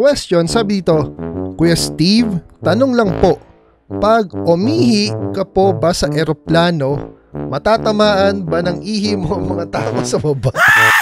question, sabi dito, Kuya Steve, tanong lang po, pag umihi ka po ba sa eroplano, matatamaan ba ng ihi mo ang mga tao sa baba?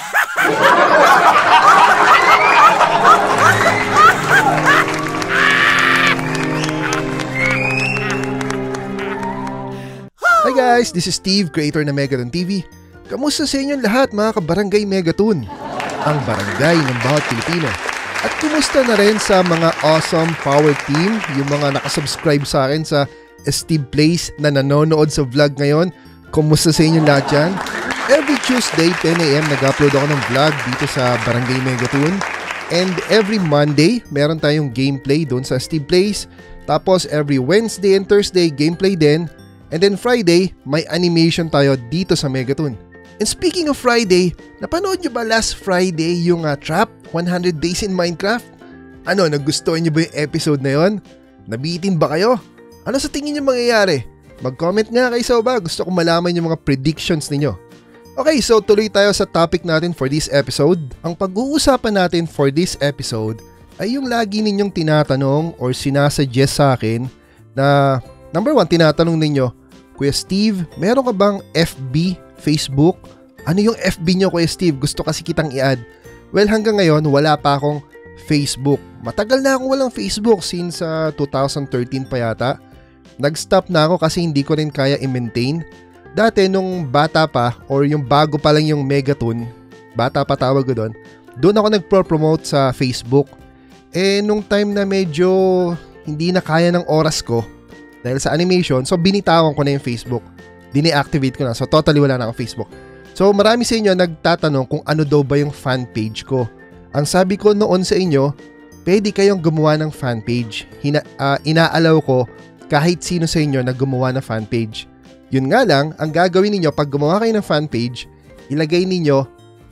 Hi guys, this is Steve, creator ng MegaToon TV. Kamusta sa inyong lahat mga kabarangay MegaToon? Ang barangay ng bawat Filipino. At kumusta na rin sa mga awesome power team, yung mga nakasubscribe sa akin sa estib.vhen na nanonood sa vlog ngayon. Kumusta sa inyong lahat dyan? Every Tuesday, 10 AM, nag-upload ako ng vlog dito sa Barangay MegaToon. And every Monday, meron tayong gameplay doon sa estib.vhen. Tapos every Wednesday and Thursday, gameplay din. And then Friday, may animation tayo dito sa MegaToon. And speaking of Friday, napanood nyo ba last Friday yung Trap 100 Days in Minecraft? Ano, nagustuhan nyo ba yung episode na yon? Nabitin ba kayo? Ano sa tingin nyo mangyayari? Mag-comment nga kayo sa baba. Gusto ko malaman yung mga predictions ninyo. Okay, so tuloy tayo sa topic natin for this episode. Ang pag-uusapan natin for this episode ay yung lagi ninyong tinatanong or sinasuggest sa akin na number 1, tinatanong ninyo, Kuya Steve, meron ka bang FB, Facebook? Ano yung FB nyo, Kuya Steve? Gusto kasi kitang i-add. Well, hanggang ngayon, wala pa akong Facebook. Matagal na akong walang Facebook since 2013 pa yata. Nag-stop na ako kasi hindi ko rin kaya i-maintain. Dati nung bata pa or yung bago pa lang yung MegaToon, bata pa tawag ko doon ako nagpro-promote sa Facebook. Eh nung time na medyo hindi na kaya ng oras ko dahil sa animation, so binitawan ko na yung Facebook. Dine-activate ko na. So totally wala na akong Facebook. So marami sa inyo nagtatanong kung ano daw ba yung fanpage ko. Ang sabi ko noon sa inyo, pwede kayong gumawa ng fanpage. Inaalaw ko kahit sino sa inyo na gumawa ng fanpage. Yun nga lang, ang gagawin ninyo pag gumawa kayo ng fanpage, ilagay ninyo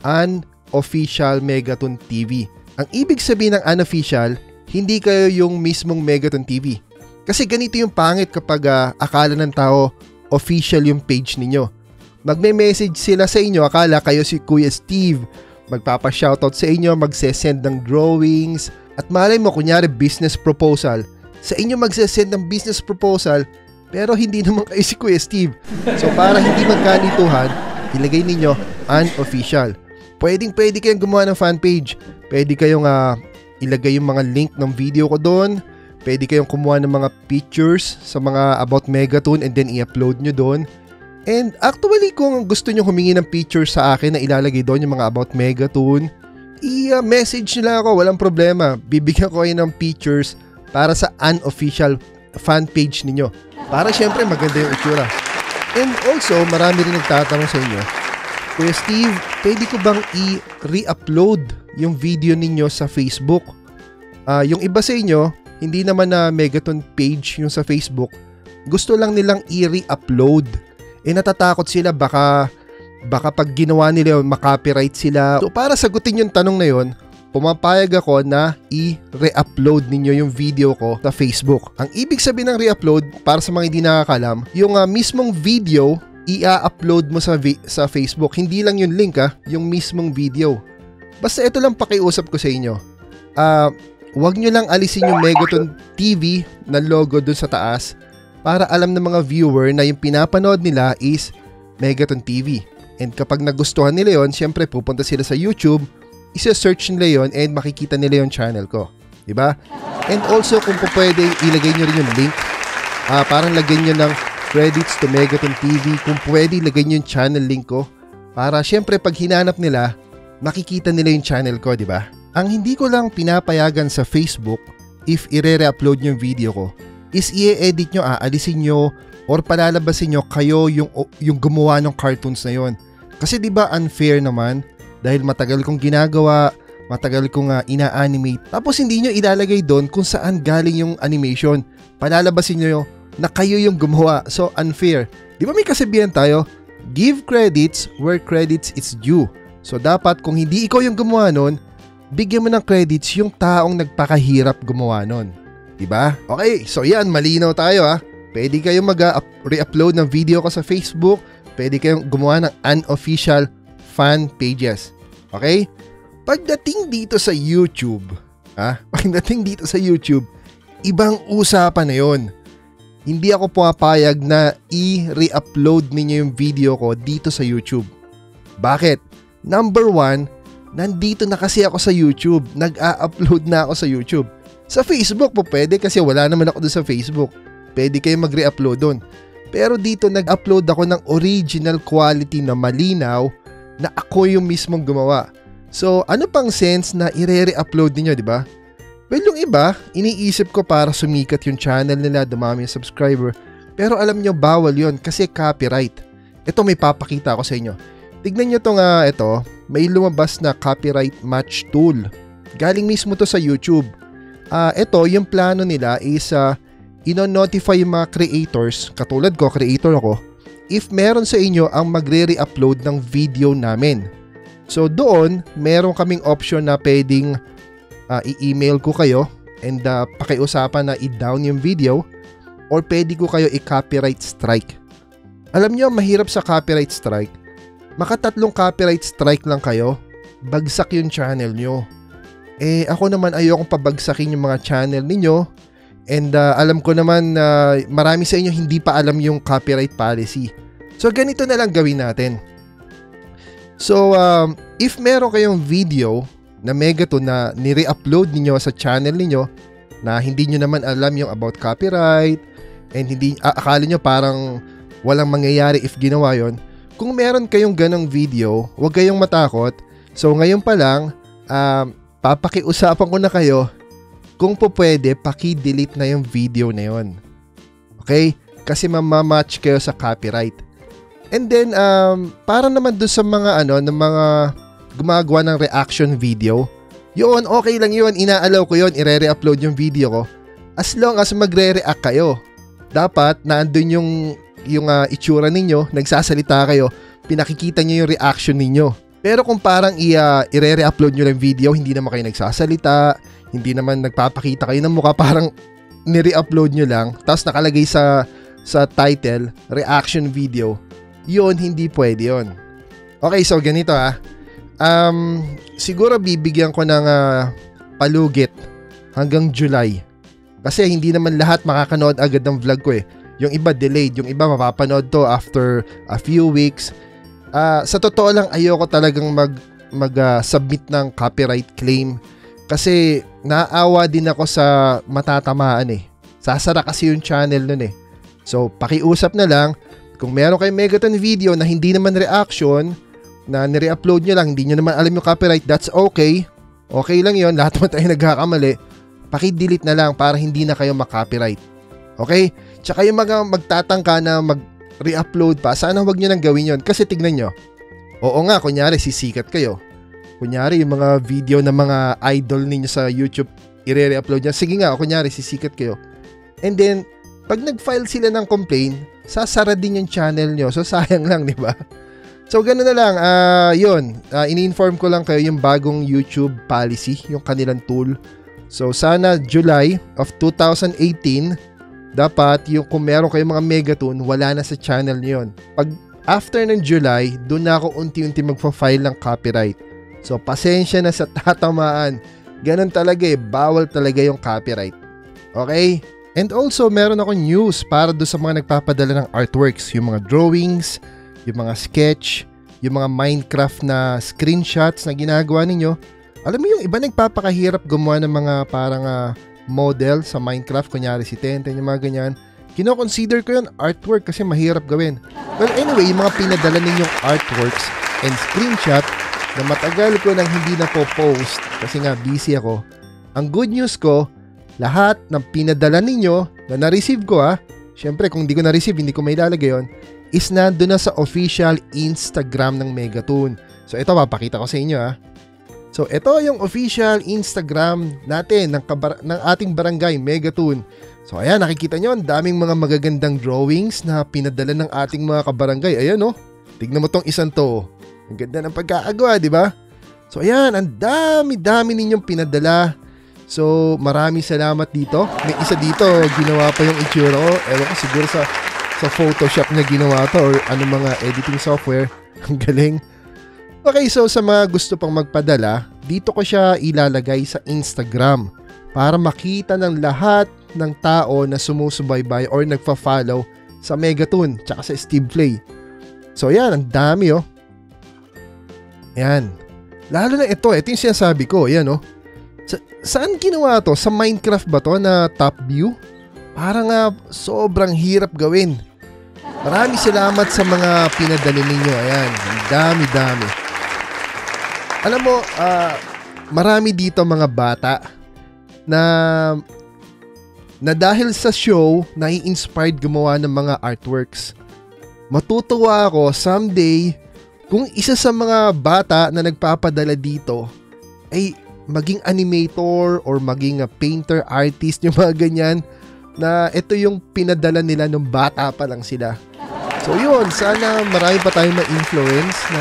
unofficial MegaToon TV. Ang ibig sabihin ng unofficial, hindi kayo yung mismong MegaToon TV. Kasi ganito yung pangit kapag akala ng tao official yung page ninyo. Magme-message sila sa inyo, akala kayo si Kuya Steve. Magpapa-shoutout sa inyo, magse-send ng drawings. At malay mo, kunyari business proposal. Sa inyo magse-send ng business proposal, pero hindi naman kayo si Kuya Steve. So para hindi magkalituhan, ilagay ninyo unofficial. Pwede kayong gumawa ng fanpage. Pwede kayong ilagay yung mga link ng video ko doon. Pwede kayong kumuha ng mga pictures sa mga about MegaToon and then i-upload nyo doon. And actually kung gusto nyo humingi ng pictures sa akin na ilalagay doon yung mga about MegaToon, i-message nyo lang ako, walang problema. Bibigyan ko kayo ng pictures para sa unofficial fanpage ninyo. Para syempre maganda yung itsura. And also, marami rin nagtatanong sa inyo, Kuya Steve, pwede ko bang i-re-upload yung video ninyo sa Facebook? Yung iba sa inyo, hindi naman na MegaToon page yung sa Facebook. Gusto lang nilang i-re-upload. Natatakot sila baka pag ginawa nila yun, makopyright sila. So para sagutin yung tanong na yun, pumapayag ako na i-re-upload ninyo yung video ko sa Facebook. Ang ibig sabihin ng re-upload, para sa mga hindi nakakalam, yung mismong video, i-upload mo sa Facebook. Hindi lang yung link yung mismong video. Basta ito lang pakiusap ko sa inyo. Huwag nyo lang alisin yung MegaToon TV na logo dun sa taas para alam ng mga viewer na yung pinapanood nila is MegaToon TV. And kapag nagustuhan nila yon, syempre pupunta sila sa YouTube, isa-search nila yon and makikita nila yung channel ko. Diba? And also kung pwede, ilagay nyo rin yung link. Parang lagyan nyo ng credits to MegaToon TV. Kung pwede, ilagay nyo yung channel link ko. Para syempre pag hinanap nila, makikita nila yung channel ko, diba? Ang hindi ko lang pinapayagan sa Facebook, if i-re-upload yung video ko, is i-edit nyo, aalisin nyo, or palalabasin nyo kayo yung gumawa ng cartoons na yon. Kasi diba unfair naman, dahil matagal kong ginagawa, matagal kong ina-animate, tapos hindi nyo ilalagay doon kung saan galing yung animation. Palalabasin nyo na kayo yung gumawa. So unfair. Diba may kasabihan tayo, give credits where credits is due. So dapat kung hindi ikaw yung gumawa nun, bigyan mo ng credits yung taong nagpakahirap gumawa nun. Diba? Okay, so yan, malinaw tayo Pwede kayong mag-re-upload ng video ko sa Facebook. Pwede kayong gumawa ng unofficial fan pages. Okay? Pagdating dito sa YouTube, Pagdating dito sa YouTube, ibang usapan na yon. Hindi ako pumapayag na i-re-upload ninyo yung video ko dito sa YouTube. Bakit? Number 1, nandito na kasi ako sa YouTube. Nag-a-upload na ako sa YouTube. Sa Facebook po pwede kasi wala naman ako doon sa Facebook. Pwede kayo mag-re-upload doon. Pero dito nag-upload ako ng original quality na malinaw na ako yung mismong gumawa. So ano pang sense na i-re-upload niyo, di ba? Well, yung iba, iniisip ko para sumikat yung channel nila, dumami yung subscriber. Pero alam nyo, bawal yon kasi copyright. Ito may papakita ako sa inyo. Tignan nyo ito, may lumabas na copyright match tool. Galing mismo to sa YouTube. Ito, yung plano nila is ino-notify yung mga creators, katulad ko, creator ako, if meron sa inyo ang magre-re-upload ng video namin. So doon, meron kaming option na pwedeng i-email ko kayo and pakiusapan na i-down yung video or pwede ko kayo i-copyright strike. Alam nyo, mahirap sa copyright strike. Makatatlong copyright strike lang kayo, bagsak yung channel nyo. Ako naman ayokong pabagsakin yung mga channel ninyo and alam ko naman marami sa inyo hindi pa alam yung copyright policy. So ganito na lang gawin natin. So if meron kayong video na MegaToon na nire-upload niyo sa channel niyo na hindi niyo naman alam yung about copyright and hindi akala niyo parang walang mangyayari if ginawa yon. Kung meron kayong ganong video, huwag kayong matakot. So ngayon pa lang, papakiusapan ko na kayo kung po pwede, paki-delete na yung video na yon. Okay? Kasi mamamatch kayo sa copyright. And then, para naman doon sa mga ng mga gumagawa ng reaction video, yun, okay lang yun, inaalaw ko yun, i-re-upload yung video ko. As long as magre-react kayo, dapat naandun yung itsura ninyo, nagsasalita kayo, pinakikita nyo yung reaction ninyo. Pero kung parang i-re-upload nyo lang video, hindi naman kayo nagsasalita, hindi naman nagpapakita kayo ng mukha, parang ni-re-upload nyo lang, tapos nakalagay sa title, reaction video, yun, hindi pwede yun. Okay, so ganito siguro bibigyan ko ng palugit hanggang July. Kasi hindi naman lahat makakanood agad ng vlog ko Yung iba delayed, yung iba mapapanood to after a few weeks. Sa totoo lang, ayoko talagang mag-submit ng copyright claim. Kasi naawa din ako sa matatamaan Sasara kasi yung channel nun So, pakiusap na lang, kung meron kayong MegaToon video na hindi naman reaction, na nire-upload nyo lang, hindi nyo naman alam yung copyright, that's okay. Okay lang yon, lahat mo tayo nagkakamali. Paki-delete na lang para hindi na kayo makopyright. Okay? Tsaka yung mga magtatangka na mag-re-upload pa, sana wag nyo nang gawin yon. Kasi tignan nyo, oo nga, kunyari sisikat kayo. Kunyari yung mga video ng mga idol ninyo sa YouTube, i-re-upload nyo. Sige nga, kunyari sisikat kayo. And then, pag nag-file sila ng complaint, sasara din yung channel nyo. So sayang lang, di ba? So, gano'n na lang. Ini-inform ko lang kayo yung bagong YouTube policy, yung kanilang tool. So, sana July of 2018, dapat yung kung meron kayong mga MegaToon, wala na sa channel nyo yun. Pag after ng July, doon na ako unti-unti magpa-file ng copyright. So, pasensya na sa tatamaan. Ganon talaga bawal talaga yung copyright. Okay? And also, meron ako news para doon sa mga nagpapadala ng artworks, yung mga drawings, yung mga sketch, yung mga Minecraft na screenshots na ginagawa ninyo. Alam mo yung iba nagpapakahirap gumawa ng mga parang model sa Minecraft, kunyari si Tenten, yung mga ganyan. Kino-consider ko yun artwork kasi mahirap gawin. Well, anyway, yung mga pinadala ninyong artworks and screenshot na matagal ko nang hindi na po post kasi nga busy ako. Ang good news ko, lahat ng pinadala ninyo na na-receive ko syempre kung di ko na-receive, hindi ko may lalagay yun, is nandun na sa official Instagram ng MegaToon. So ito, papakita ko sa inyo So ito yung official Instagram natin ng ating barangay MegaToon. So ayan, nakikita nyo, ang daming mga magagandang drawings na pinadala ng ating mga kabarangay. Ayan tignan mo tong isang to. Ang ganda ng pagkakagawa, di ba? So ayan, ang dami-dami ninyong pinadala. So maraming salamat dito. May isa dito, ginawa pa yung itsura ko. Ewan ko, siguro sa Photoshop niya ginawa to or mga editing software. Ang galing. Okay, so sa mga gusto pang magpadala, dito ko siya ilalagay sa Instagram para makita ng lahat ng tao na sumusubaybay or nagfa-follow sa MegaToon tsaka sa estib.vhen. So yan, ang dami oh. Yan. Lalo na ito yung sinasabi ko, yan oh. Saan ginawa to? Sa Minecraft ba to na top view? Parang sobrang hirap gawin. Maraming salamat sa mga pinadali ninyo. Ayan, ang dami-dami. Alam mo, marami dito mga bata na dahil sa show, nai-inspired gumawa ng mga artworks. Matutuwa ako someday kung isa sa mga bata na nagpapadala dito ay maging animator or maging painter, artist, yung mga ganyan na ito yung pinadala nila nung bata pa lang sila. So yun, sana marami pa tayong ma-influence na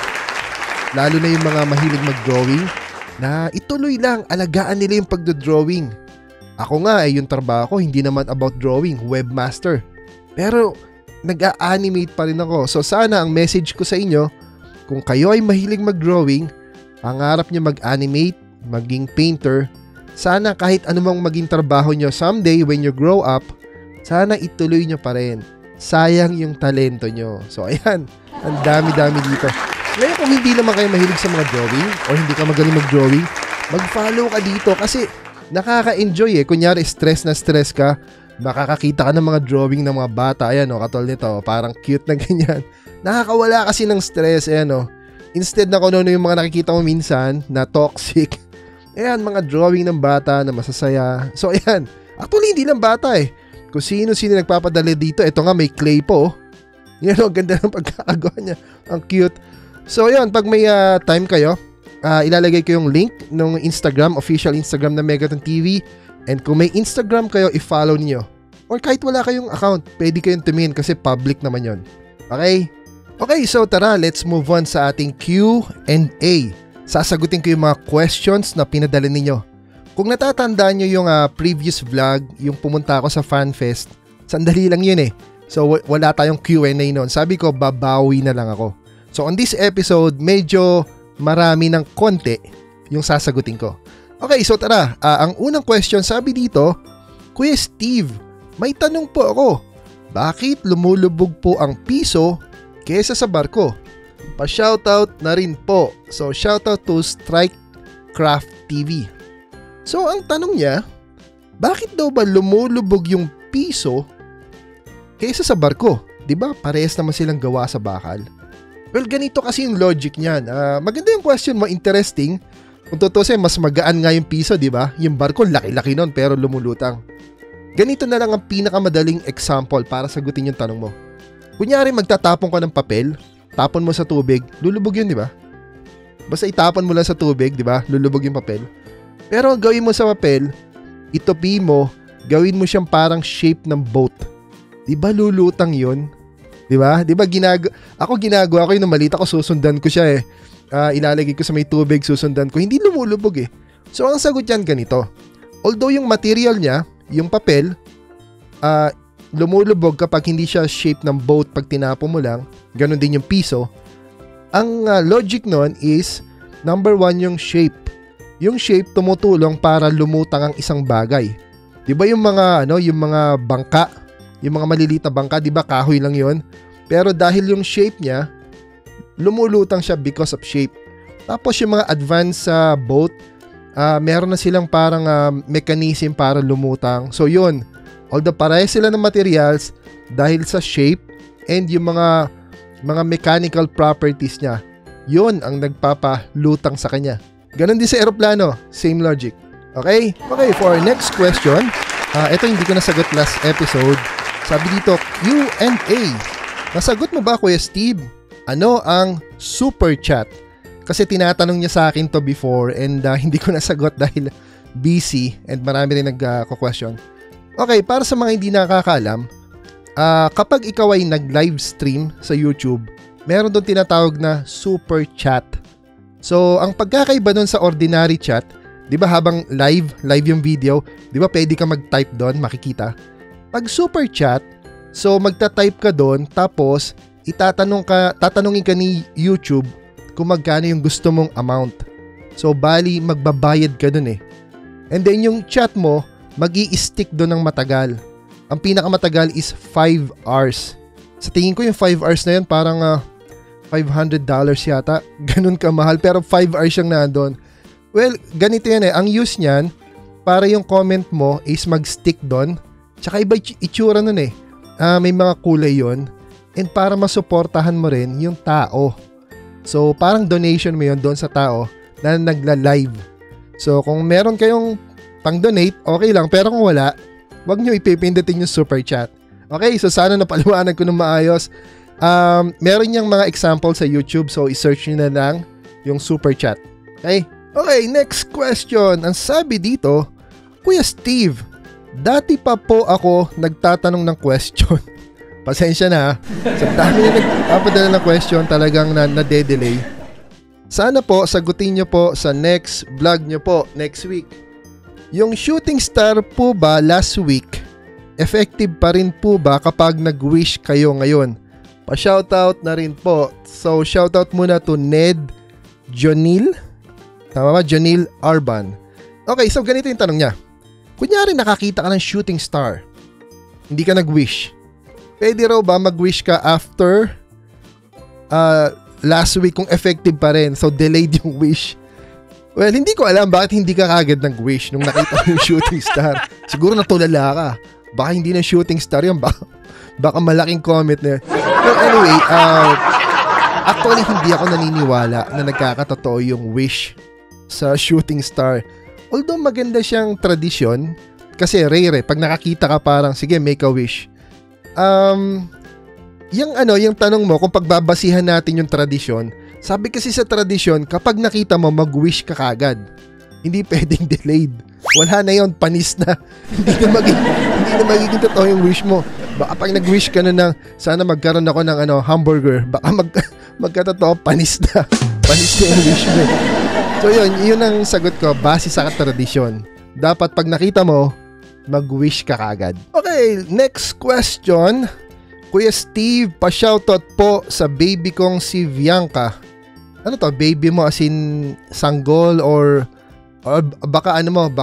lalo na yung mga mahilig mag-drawing na ituloy lang, alagaan nila yung pagdodrawing. Ako nga yung trabaho ko hindi naman about drawing, webmaster. Pero nag-a-animate pa rin ako. So sana ang message ko sa inyo, kung kayo ay mahilig mag-drawing, pangarap nyo mag-animate, maging painter, sana kahit anumang maging trabaho nyo someday when you grow up, sana ituloy nyo pa rin. Sayang yung talento nyo. So ayan, ang dami-dami dito. Ngayon kung hindi naman kayo mahilig sa mga drawing or hindi ka magaling mag-drawing, mag-follow ka dito kasi nakaka-enjoy Kunyari stress na stress ka, makakakita ka ng mga drawing ng mga bata. Ayan katulad nito, parang cute na ganyan. Nakakawala kasi ng stress. Ayan Instead na kung ano yung mga nakikita mo minsan na toxic, ayan, mga drawing ng bata na masasaya. So ayan, actually hindi lang bata Kung sino-sino nagpapadala dito, ito nga may clay po. Yan ganda ng pagkakagawa niya. Ang cute. So yun, pag may time kayo, ilalagay ko yung link ng Instagram, official Instagram na MegaToon TV. And kung may Instagram kayo, i-follow niyo. Or kahit wala kayong account, pwede kayong tumingin kasi public naman yon. Okay? Okay, so tara, let's move on sa ating Q&A. Sasagutin ko yung mga questions na pinadala ninyo. Kung natatandaan nyo yung previous vlog, yung pumunta ako sa FanFest, sandali lang yun So wala tayong Q&A noon. Sabi ko, babawi na lang ako. So on this episode, medyo marami ng konti yung sasagutin ko. Okay, so tara. Ang unang question, sabi dito, Kuya Steve, may tanong po ako. Bakit lumulubog po ang piso kesa sa barko? Pa-shoutout na rin po. So shoutout to Strikecraft TV. So ang tanong niya, bakit daw ba lumulubog yung piso kesa sa barko? Diba parehas naman silang gawa sa bakal? Well, ganito kasi yung logic niyan. Maganda yung question mo, interesting. Kung tutusin, mas magaan nga yung piso, diba? Yung barko, laki-laki nun pero lumulutang. Ganito na lang ang pinakamadaling example para sagutin yung tanong mo. Kunyari, magtatapon ka ng papel, tapon mo sa tubig, lulubog yun, diba? Basta itapon mo lang sa tubig, diba? Lulubog yung papel. Pero ang gawin mo sa papel, itupi mo, gawin mo siyang parang shape ng boat. Diba lulutang yun? Diba? Diba ako ginagawa ko yung maliit ako, susundan ko siya ilalagay ko sa may tubig, susundan ko. Hindi lumulubog So ang sagot yan ganito. Although yung material niya, yung papel, lumulubog kapag hindi siya shape ng boat pag tinapo mo lang, ganun din yung piso. Ang logic nun is, number 1 yung shape. Yung shape tumutulong para lumutang ang isang bagay. Diba yung mga, yung mga bangka, yung mga maliliit na bangka, diba kahoy lang yon? Pero dahil yung shape niya, lumulutang siya because of shape. Tapos yung mga advanced boat, meron na silang parang mechanism para lumutang. So yun, although pareho sila ng materials, dahil sa shape and yung mga mechanical properties niya, yun ang nagpapalutang sa kanya. Ganon din sa eroplano, same logic. Okay? Okay, for our next question, ito hindi ko nasagot last episode. Sabi dito, Q&A. Nasagot mo ba, Kuya Steve? Ano ang super chat? Kasi tinatanong niya sa akin to before and hindi ko nasagot dahil busy and marami rin nagko-question. Okay, para sa mga hindi nakakaalam, kapag ikaw ay nag-live stream sa YouTube, meron doon tinatawag na super chat. So, ang pagkakaiba doon sa ordinary chat, di ba habang live yung video, di ba pwede ka mag-type doon, makikita? Pag super chat, so magta-type ka doon, tapos tatanungin ka ni YouTube kung magkano yung gusto mong amount. So bali magbabayad ka dun eh. And then yung chat mo, mag-i-stick dun ng matagal. Ang pinakamatagal is 5 hours. Sa tingin ko yung 5 hours na yun parang $500 yata. Ganun kamahal pero 5 hours siyang nandun. Well, ganito yan eh. Ang use niyan, para yung comment mo is mag-stick dun. Tsaka iba itsura nun eh. May mga kulay yon. And para masuportahan mo rin yung tao. So parang donation mo yun doon sa tao na nagla-live. So kung meron kayong pang-donate, okay lang. Pero kung wala, wag nyo ipipindutin yung super chat. Okay, so sana napaliwanag ko ng maayos. Meron niyang mga example sa YouTube, so i-search nyo na lang yung super chat. Okay? Okay, next question. Ang sabi dito, Kuya Steve, dati pa po ako nagtatanong ng question. Pasensya na ha. Sa dami na nagpapadala ng question, talagang na-delay. Sana po, sagutin nyo po sa next vlog nyo po, next week. Yung shooting star po ba last week, effective pa rin po ba kapag nag-wish kayo ngayon? Pa-shoutout na rin po. So, shoutout muna to Ned Jonil. Tama ba? Jonil Arban. Okay, so ganito yung tanong niya. Kunyari nakakita ka ng shooting star. Hindi ka nag-wish. Pwede raw ba mag-wish ka after last week kung effective pa rin? So, delayed yung wish. Well, hindi ko alam bakit hindi ka kagad nag-wish nung nakita mo yung shooting star. Siguro natulala ka. Baka hindi na shooting star yun. Baka malaking comment na yun. But anyway, actually hindi ako naniniwala na nagkakatotoo yung wish sa shooting star. Although maganda siyang tradisyon, kasi rare eh. Pag nakakita ka parang, sige, make a wish. Yung tanong mo, kung pagbabasihan natin yung tradisyon, sabi kasi sa tradisyon, kapag nakita mo, mag-wish ka kagad. Hindi pwedeng delayed. Wala na yun, panis na. hindi na magiging totoo yung wish mo. Baka pag nag-wish ka na ng, sana magkaroon ako ng hamburger, baka magkatotoo, panis na. Panis na yung wish mo. So yun ang sagot ko, base sa tradisyon. Dapat pag nakita mo, mag-wish ka kagad. Okay, next question. Kuya Steve, pa-shoutout po sa baby kong si Bianca. Ano to, baby mo as in sanggol or baka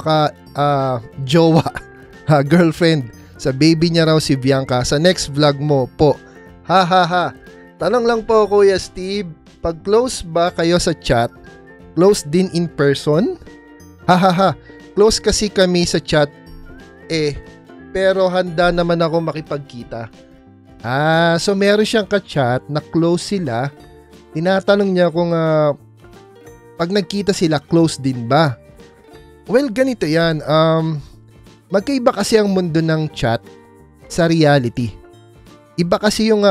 jowa, girlfriend. Sa baby niya raw si Bianca. Sa next vlog mo po. Ha ha ha. Tanong lang po Kuya Steve, pag close ba kayo sa chat, close din in person? Ha ha ha. Close kasi kami sa chat pero handa naman ako makipagkita. So meron siyang ka-chat na close sila. Tinatanong niya kung pag nagkita sila, close din ba? Well, ganito yan. Magkaiba kasi ang mundo ng chat sa reality. Iba kasi yung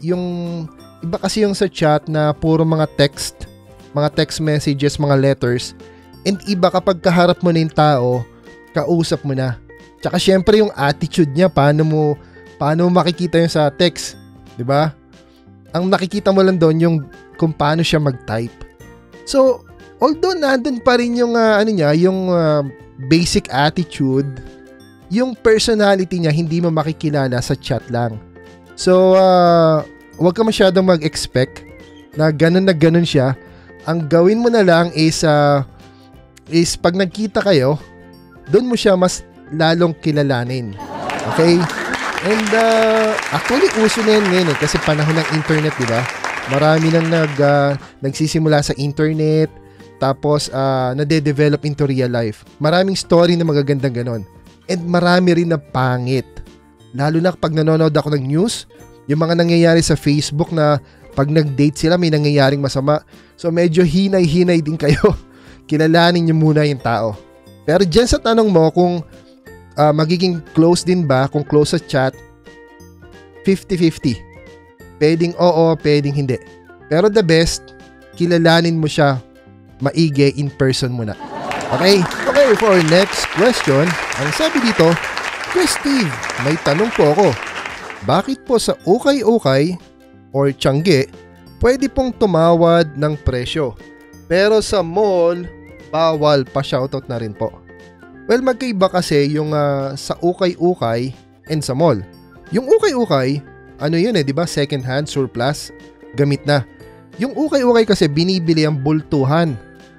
sa chat na puro mga text messages, mga letters. And iba kapag kaharap mo na yung tao, kausap mo na. Tsaka syempre yung attitude niya, paano mo makikita yung sa text, 'di ba? Ang nakikita mo lang doon yung kung paano siya mag-type. So, although nandun pa rin yung basic attitude, yung personality niya hindi mo makikilala sa chat lang. So, wag ka masyadong mag-expect na ganun siya. Ang gawin mo na lang is pag nagkita kayo, doon mo siya mas lalong kilalanin. Okay? And actually uso na yan ngayon kasi panahon ng internet, di ba? Marami nang nagsisimula sa internet, tapos nade-develop into real life. Maraming story na magagandang ganon. And marami rin na pangit. Lalo na kapag nanonood ako ng news, yung mga nangyayari sa Facebook na pag nag-date sila may nangyayaring masama. So medyo hinay-hinay din kayo. Kilalanin niyo muna yung tao. Pero dyan sa tanong mo kung magiging close din ba, kung close sa chat, 50-50. Pwedeng oo, pwedeng hindi. Pero the best, kilalanin mo siya maigi in person muna. Okay? Okay, for our next question, ang sabi dito, Chris Steve, may tanong po ako. Bakit po sa ukay-ukay or tiyangge, pwede pong tumawad ng presyo? Pero sa mall, bawal, pa-shoutout na rin po. Well, magkaiba kasi yung sa ukay-ukay and sa mall. Yung ukay-ukay, ano yun di ba? Second hand, surplus, gamit na. Yung ukay-ukay kasi binibili ang bultuhan.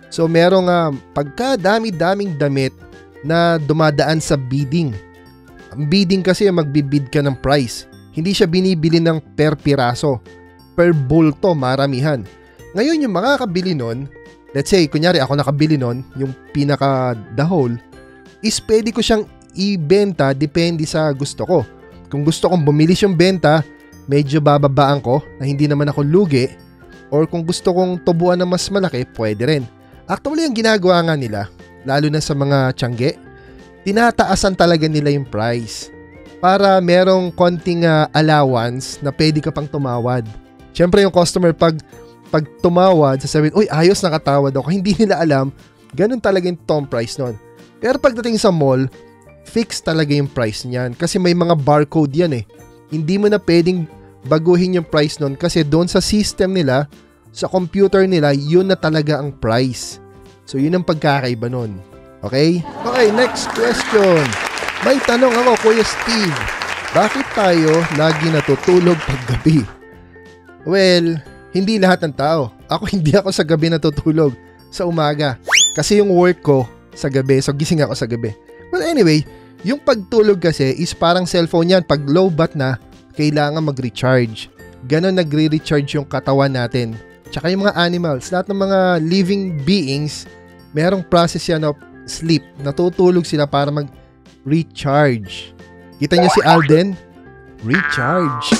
So merong pagka dami-daming damit na dumadaan sa bidding. Ang bidding kasi magbibid ka ng price. Hindi siya binibili ng per piraso, per bulto, maramihan. Ngayon yung makakabili nun, let's say, kunyari ako nakabili nun, yung pinaka the whole, is pwede ko siyang ibenta depende sa gusto ko. Kung gusto kong bumilis yung benta, medyo bababaan ko na hindi naman ako lugi, or kung gusto kong tubuan na mas malaki, pwede rin. Actually, ang ginagawa nga nila, lalo na sa mga tiyangge, tinataasan talaga nila yung price para merong konting allowance na pwede ka pang tumawad. Siyempre yung customer pag tumawad, sasabihin, uy, ayos, nakatawad ako. Hindi nila alam, ganun talaga yung toong price nun. Pero pagdating sa mall, fix talaga yung price niyan kasi may mga barcode yan eh. Hindi mo na pwedeng baguhin yung price nun kasi doon sa system nila, sa computer nila, yun na talaga ang price. So yun ang pagkakaiba nun. Okay? Okay, next question. May tanong ako, Kuya Steve. Bakit tayo lagi natutulog paggabi? Well, hindi lahat ng tao. Ako hindi ako sa gabi natutulog. Sa umaga. Kasi yung work ko sa gabi. So gising ako sa gabi. Well anyway, yung pagtulog kasi is parang cellphone yan. Pag low bat na, kailangan mag-recharge. Ganon nagre-recharge yung katawan natin. Tsaka yung mga animals, lahat ng mga living beings, merong process yan of sleep. Natutulog sila para mag-recharge. Kita nyo si Alden? Recharge.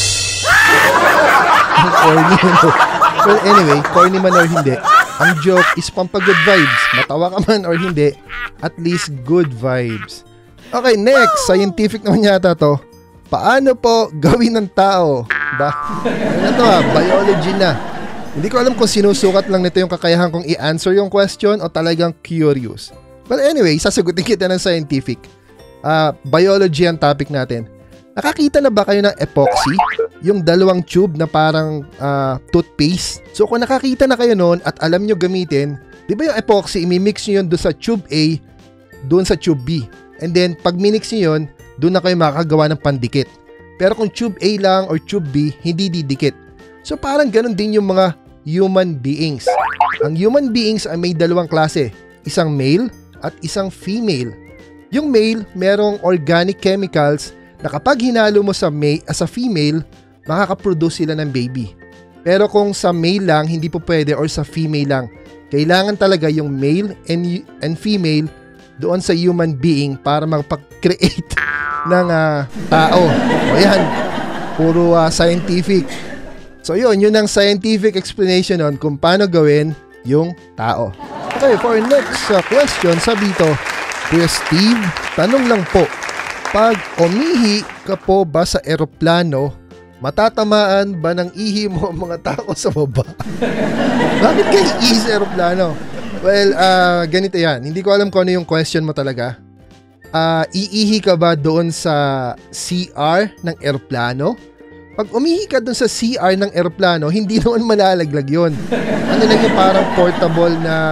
Ang corny. Well, anyway, corny man or hindi, ang joke is pampagood vibes. Matawa ka man or hindi, at least good vibes. Okay, next. Scientific naman yata to. Paano po gawin ng tao? Ano to biology na. Hindi ko alam kung sinusukat lang nito yung kakayahan kong i-answer yung question o talagang curious. But anyway, sasagutin kita ng scientific. Biology ang topic natin. Nakakita na ba kayo ng epoxy? Yung dalawang tube na parang toothpaste. So kung nakakita na kayo noon at alam nyo gamitin, di ba yung epoxy, imimix nyo yun doon sa tube A, doon sa tube B. And then pag minix nyo yun, doon na kayo makakagawa ng pandikit. Pero kung tube A lang or tube B, hindi didikit. So parang ganun din yung mga human beings. Ang human beings ay may dalawang klase. Isang male at isang female. Yung male, merong organic chemicals na kapag hinalo mo sa female, makakaproduce sila ng baby. Pero kung sa male lang, hindi po pwede, or sa female lang. Kailangan talaga yung male and female doon sa human being para magpa-create ng tao. O yan, puro scientific. So yun ang scientific explanation on kung paano gawin yung tao. Okay, for next question, sabi ito, Kuya Steve, tanong lang po, pag umihi ka po ba sa eroplano, matatamaan ba ng ihi mo ang mga tao sa baba? Bakit kayo ihi sa eroplano? Well, ganito yan. Hindi ko alam kung ano yung question mo talaga. Iihi ka ba doon sa CR ng eroplano? Pag umihi ka doon sa CR ng eroplano, hindi naman malalaglag yun. Ano lang yung parang portable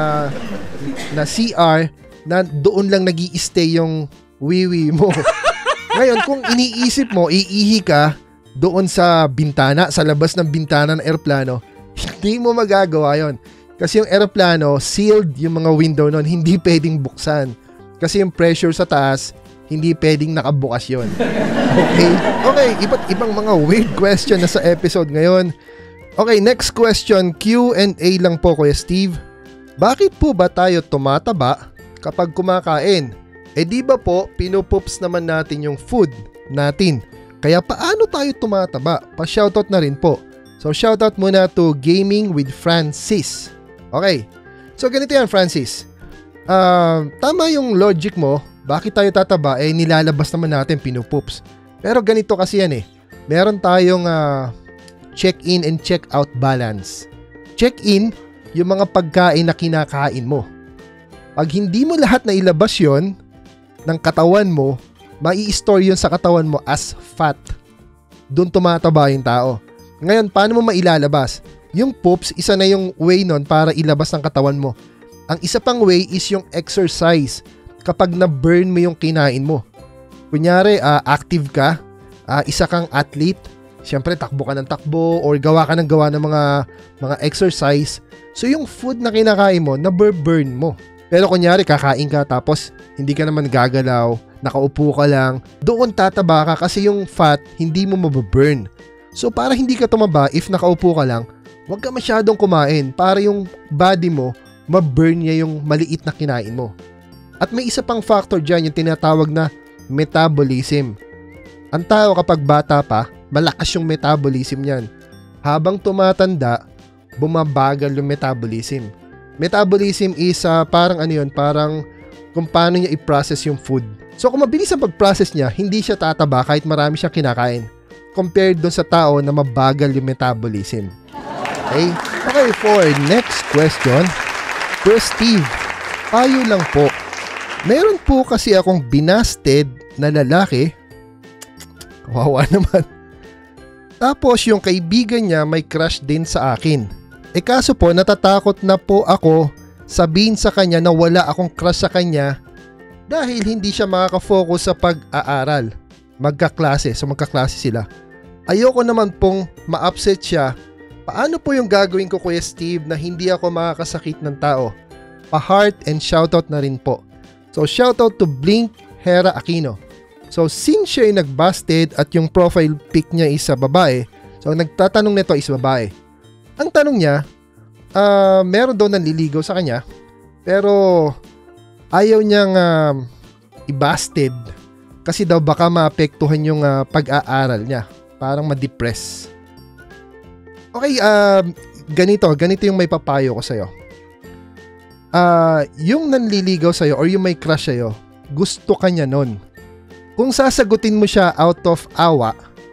na CR na doon lang nag-i-stay yung wiwi mo. Ngayon, kung iniisip mo, iihi ka doon sa bintana, sa labas ng bintana ng eroplano, hindi mo magagawa yon. Kasi yung eroplano, sealed yung mga window nun, hindi pwedeng buksan. Kasi yung pressure sa taas, hindi pwedeng nakabukas yon. Okay? Okay, iba't ibang mga weird question na sa episode ngayon. Okay, next question, Q&A lang po, Kuya Steve. Bakit po ba tayo tumataba kapag kumakain? Di ba po, pinupoops naman natin yung food natin. Kaya paano tayo tumataba? Pa-shoutout na rin po. So, shoutout muna to Gaming with Francis. Okay. So, ganito yan, Francis. Tama yung logic mo. Bakit tayo tataba? Nilalabas naman natin, pinupoops. Pero ganito kasi yan Meron tayong check-in and check-out balance. Check-in, yung mga pagkain na kinakain mo. Pag hindi mo lahat na ilabas yon ng katawan mo, mai-store yun sa katawan mo as fat. Doon tumataba yung tao. Ngayon, paano mo mailalabas? Yung poops, isa na yung way nun para ilabas ng katawan mo. Ang isa pang way is yung exercise. Kapag na-burn mo yung kinain mo. Kunyari, active ka, isa kang athlete, Siyempre, takbo ka ng takbo or gawa ka ng mga exercise. So, yung food na kinakain mo, naburn mo. Pero kunyari, kakain ka tapos hindi ka naman gagalaw, nakaupo ka lang, doon tataba ka kasi yung fat hindi mo mababurn. So, para hindi ka tumaba, if nakaupo ka lang, huwag ka masyadong kumain para yung body mo, maburn niya yung maliit na kinain mo. At may isa pang factor dyan, yung tinatawag na metabolism. Ang tao kapag bata pa, malakas yung metabolism niyan. Habang tumatanda, bumabagal yung metabolism. Metabolism is parang parang kung paano niya i-process yung food. So kung mabilis ang pag-process niya, hindi siya tataba kahit marami siyang kinakain. Compared doon sa tao na mabagal yung metabolism. Okay, for next question. Bro Steve, payo lang po. Meron po kasi akong binasted na lalaki. Kawawa naman. Tapos yung kaibigan niya may crush din sa akin. Kaso po natatakot na po ako sabihin sa kanya na wala akong crush sa kanya dahil hindi siya makaka-focus sa pag-aaral. Magkaklase sila. Ayoko naman pong ma-upset siya. Paano po yung gagawin ko, Kuya Steve, na hindi ako makakasakit ng tao? Pa-heart and shoutout na rin po. So shoutout to Blink Hera Aquino. So since siya ay nag-busted at yung profile pic niya is babae, so nagtatanong nito is babae. Ang tanong niya, meron daw nanliligaw sa kanya, pero ayaw niyang i-busted kasi daw baka maapektuhan yung pag-aaral niya. Parang ma-depress. Okay, ganito yung may papayo ko sa'yo. Yung nanliligaw sa'yo or yung may crush sa'yo, gusto ka niya nun. Kung sasagutin mo siya out of awa,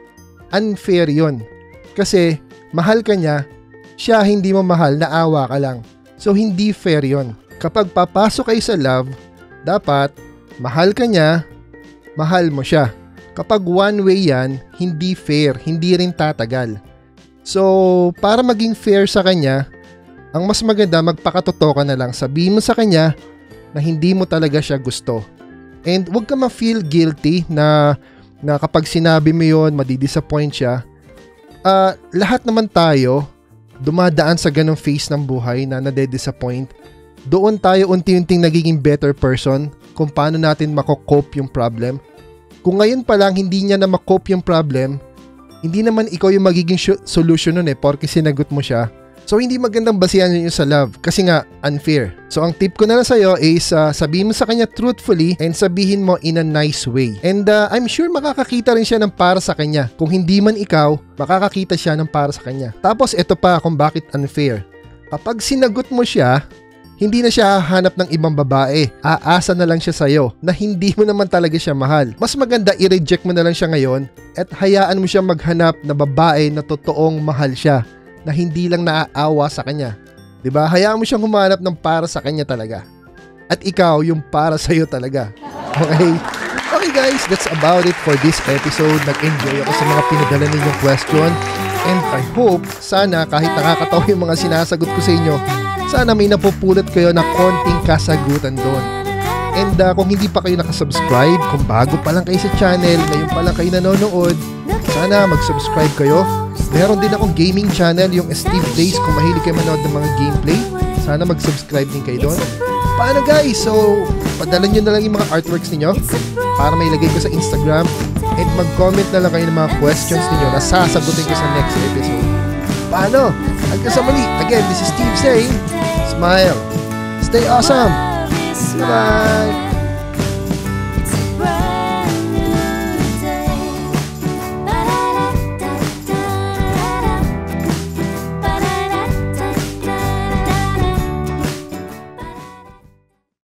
unfair yun. Kasi mahal ka niya, siya hindi mo mahal, naawa ka lang. So hindi fair yon. Kapag papasok kayo sa love, dapat mahal ka niya, mahal mo siya. Kapag one way yan, hindi fair, hindi rin tatagal. So para maging fair sa kanya, ang mas maganda magpakatotoo ka na lang. Sabihin mo sa kanya na hindi mo talaga siya gusto. And huwag ka ma-feel guilty na kapag sinabi mo yun, madidisappoint siya. Lahat naman tayo dumadaan sa ganong phase ng buhay na nade-disappoint. Doon tayo unti-unting nagiging better person kung paano natin mako-cope yung problem. Kung ngayon pa lang hindi niya na ma-cope yung problem, hindi naman ikaw yung magiging solution nun porque sinagot mo siya. So hindi magandang basihan yun sa love kasi nga unfair. So ang tip ko na lang sa'yo is sabihin mo sa kanya truthfully and sabihin mo in a nice way. And I'm sure makakakita rin siya ng para sa kanya. Kung hindi man ikaw, makakakita siya ng para sa kanya. Tapos ito pa kung bakit unfair. Kapag sinagot mo siya, hindi na siya hahanap ng ibang babae. Aasa na lang siya sa'yo na hindi mo naman talaga siya mahal. Mas maganda i-reject mo na lang siya ngayon at hayaan mo siya maghanap na babae na totoong mahal siya, na hindi lang naaawa sa kanya. 'Di ba? Hayaan mo siyang humanap ng para sa kanya talaga. At ikaw yung para sa iyo talaga. Okay? Okay guys, that's about it for this episode. Nag-enjoy ako sa mga pinadala ninyong question. And I hope, sana kahit nakakatawa yung mga sinasagot ko sa inyo, sana may napupulot kayo na konting kasagutan doon. And kung hindi pa kayo nakasubscribe, kung bago pa lang kayo sa channel, ngayon pa lang kayo nanonood, sana mag-subscribe kayo. Meron din akong gaming channel, yung estib.vhen, kung mahilig kayo manood ng mga gameplay. Sana mag-subscribe din kayo doon. Paano guys? So, padala nyo na lang yung mga artworks niyo para may ilagay ko sa Instagram. And mag-comment na lang kayo ng mga questions niyo na sasagutin ko sa next episode. Paano? Hanggang sa muli. Again, this is Steve saying, smile, stay awesome. Bye-bye.